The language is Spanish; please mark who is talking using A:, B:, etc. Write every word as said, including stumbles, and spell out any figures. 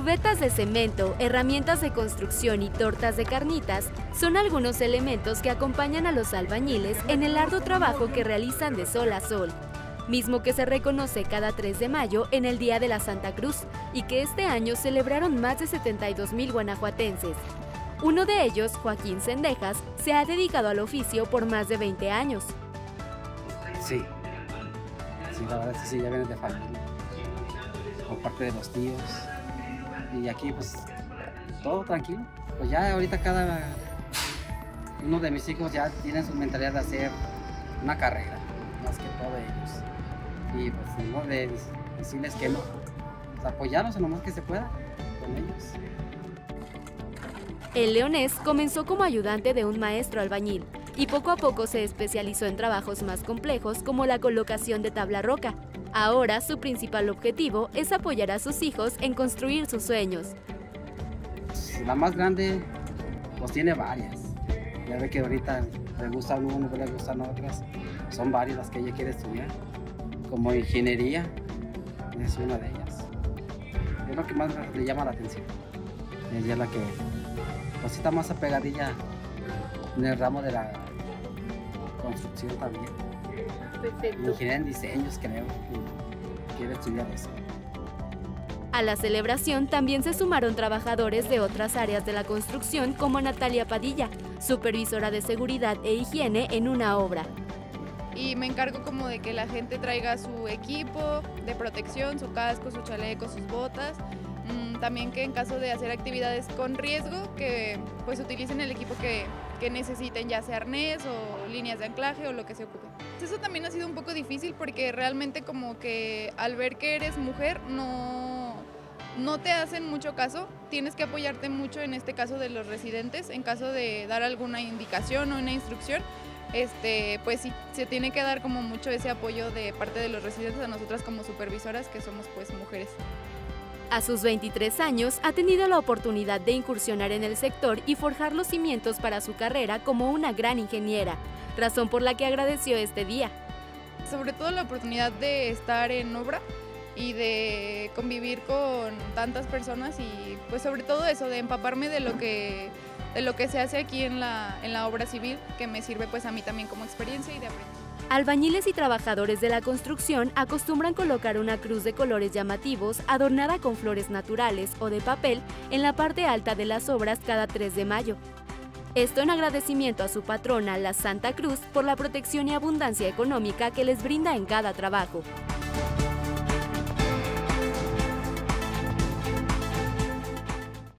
A: Cubetas de cemento, herramientas de construcción y tortas de carnitas son algunos elementos que acompañan a los albañiles en el arduo trabajo que realizan de sol a sol, mismo que se reconoce cada tres de mayo en el Día de la Santa Cruz y que este año celebraron más de setenta y dos mil guanajuatenses. Uno de ellos, Joaquín Cendejas, se ha dedicado al oficio por más de veinte años.
B: Sí, sí, la verdad sí, ya viene de familia, por parte de los tíos, y aquí pues todo tranquilo. Pues ya ahorita cada uno de mis hijos ya tiene su mentalidad de hacer una carrera, más que todo ellos, y pues no de decirles que no, pues, apoyarlos en lo más que se pueda con ellos.
A: El leonés comenzó como ayudante de un maestro albañil y poco a poco se especializó en trabajos más complejos como la colocación de tabla roca. Ahora su principal objetivo es apoyar a sus hijos en construir sus sueños.
B: La más grande pues tiene varias. Ya ve que ahorita le gusta uno, le gustan otras. Son varias las que ella quiere estudiar. Como ingeniería es una de ellas. Es lo que más le llama la atención. Ella es la que pues está más apegadilla en el ramo de la construcción también.
A: Perfecto.
B: Ingeniería en diseños, creo que quiere estudiar eso.
A: A la celebración también se sumaron trabajadores de otras áreas de la construcción como Natalia Padilla, supervisora de seguridad e higiene en una obra.
C: Y me encargo como de que la gente traiga su equipo de protección, su casco, su chaleco, sus botas. También que en caso de hacer actividades con riesgo, que pues utilicen el equipo que, que necesiten, ya sea arnés o líneas de anclaje o lo que se ocupe. Eso también ha sido un poco difícil porque realmente como que al ver que eres mujer no, no te hacen mucho caso, tienes que apoyarte mucho en este caso de los residentes, en caso de dar alguna indicación o una instrucción. Este, pues sí, se tiene que dar como mucho ese apoyo de parte de los residentes a nosotras como supervisoras que somos pues mujeres.
A: A sus veintitrés años ha tenido la oportunidad de incursionar en el sector y forjar los cimientos para su carrera como una gran ingeniera, razón por la que agradeció este día.
C: Sobre todo la oportunidad de estar en obra y de convivir con tantas personas y pues sobre todo eso, de empaparme de lo que, de lo que se hace aquí en la, en la obra civil, que me sirve pues a mí también como experiencia y de aprendizaje.
A: Albañiles y trabajadores de la construcción acostumbran colocar una cruz de colores llamativos adornada con flores naturales o de papel en la parte alta de las obras cada tres de mayo. Esto en agradecimiento a su patrona, la Santa Cruz, por la protección y abundancia económica que les brinda en cada trabajo.